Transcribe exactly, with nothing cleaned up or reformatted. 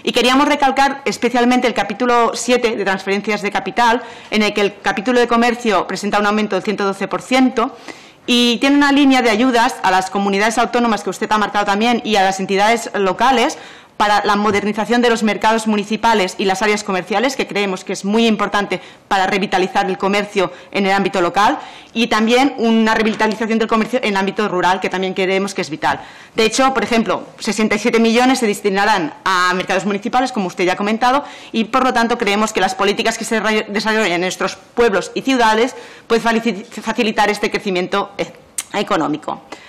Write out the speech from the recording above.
Y queríamos recalcar especialmente el capítulo siete de transferencias de capital, en el que el capítulo de comercio presenta un aumento del ciento doce por ciento y tiene una línea de ayudas a las comunidades autónomas que usted ha marcado también y a las entidades locales para la modernización de los mercados municipales y las áreas comerciales, que creemos que es muy importante para revitalizar el comercio en el ámbito local, y también una revitalización del comercio en el ámbito rural, que también creemos que es vital. De hecho, por ejemplo, sesenta y siete millones se destinarán a mercados municipales, como usted ya ha comentado, y por lo tanto creemos que las políticas que se desarrollan en nuestros pueblos y ciudades pueden facilitar este crecimiento económico.